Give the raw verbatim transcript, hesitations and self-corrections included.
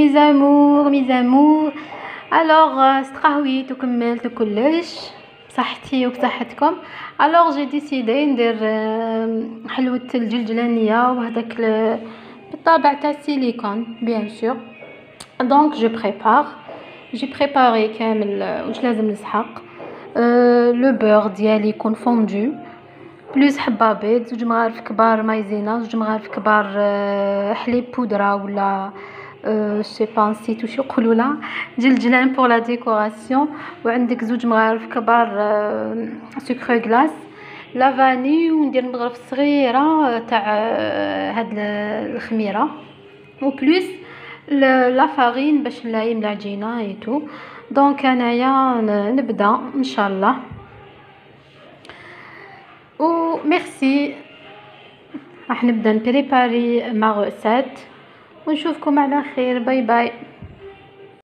ميزامور ميزامور. الوغ استقهويت وكملت وكلش بصحتي وبصحتكم. الوغ جي ديسيدي ندير حلوة الجلجلانية وهداك بالطابع تاع السيليكون بيان سور. دونك جو بريبار جي بريباري كامل واش لازم نسحق. أه لو بور ديالي يكون فوندو بلوز حبه بيض، زوج مغارف كبار مايزينا، زوج مغارف كبار أه حليب بودره ولا أه سي با نسيت واش يقولوا لها جلجلان بور لا ديكوراسيون. وعندك زوج مغارف كبار أه سكر غلاس لا فاني، وندير مغرف صغيره تاع أه هاد الخميره وبلوس لا فارين باش نلايم العجينه ايتو. دونك انايا نبدا ان شاء الله و ميرسي. راح نبدا نبريباري ما غوسات ونشوفكم على خير. باي باي.